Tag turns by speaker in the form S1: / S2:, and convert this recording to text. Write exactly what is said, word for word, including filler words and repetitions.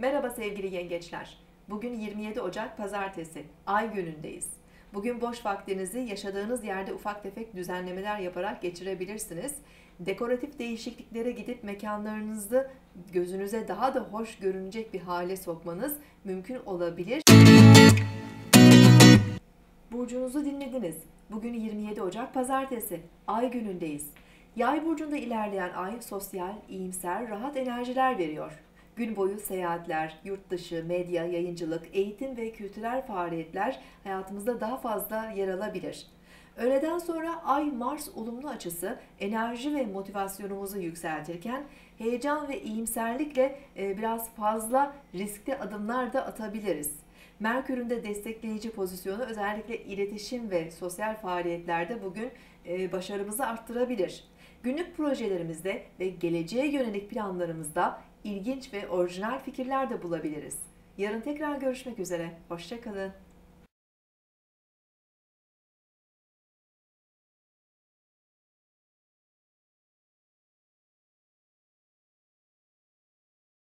S1: Merhaba sevgili yengeçler. Bugün yirmi yedi Ocak Pazartesi, Ay günündeyiz. Bugün boş vaktinizi yaşadığınız yerde ufak tefek düzenlemeler yaparak geçirebilirsiniz. Dekoratif değişikliklere gidip mekanlarınızı gözünüze daha da hoş görünecek bir hale sokmanız mümkün olabilir. Burcunuzu dinlediniz. Bugün yirmi yedi Ocak Pazartesi, Ay günündeyiz. Yay burcunda ilerleyen ay sosyal, iyimser, rahat enerjiler veriyor. Gün boyu seyahatler, yurt dışı, medya, yayıncılık, eğitim ve kültürel faaliyetler hayatımızda daha fazla yer alabilir. Öğleden sonra Ay-Mars olumlu açısı enerji ve motivasyonumuzu yükseltirken heyecan ve iyimserlikle biraz fazla riskli adımlar da atabiliriz. Merkür'ün de destekleyici pozisyonu özellikle iletişim ve sosyal faaliyetlerde bugün başarımızı arttırabilir. Günlük projelerimizde ve geleceğe yönelik planlarımızda ilginç ve orijinal fikirler de bulabiliriz. Yarın tekrar görüşmek üzere. Hoşça kalın.